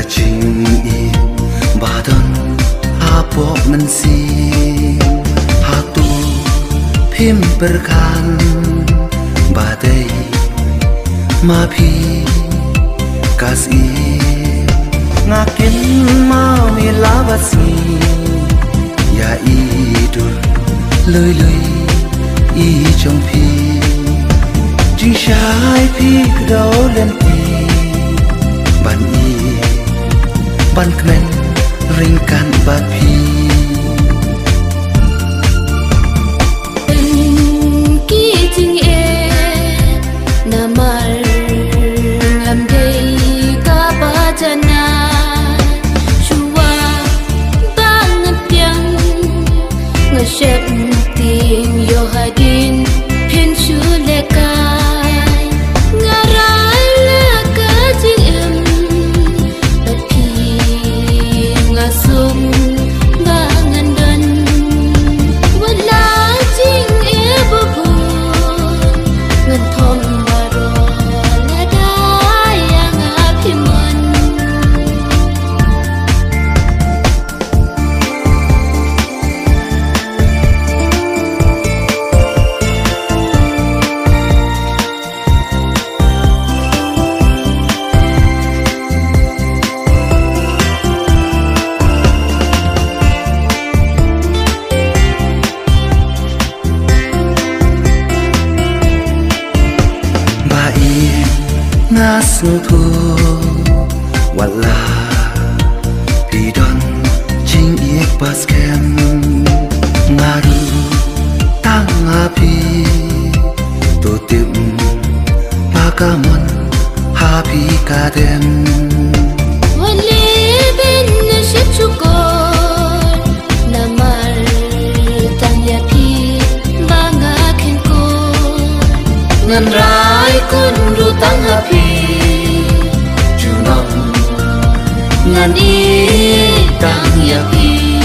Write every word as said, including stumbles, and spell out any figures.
chinh y bà đơn ha bộ mình xin ha tu phim berkan bà đây ma phi kasih ngakin mau milawasi ya idul lơi lơi y trong phi chính trái phi đâu lên phi ban y ban kmen ring kan bat phi ki ting e namar ngam dei ka bajana chua bang piang nga shep ting yo hadin phen chu le kai nga rai la ka ting em bat phi nga sum bangan dan wala ting e bu bu ngan thom baro la dai nga phi mon na sung thu wala đi đón chinh yek bas kem ngaru tang happy to tim pakamon happy kadem wale ben na ship chu ko namar tang ya phi banga khen ko ngan rai kun ru tang happy ngan y tang ya phi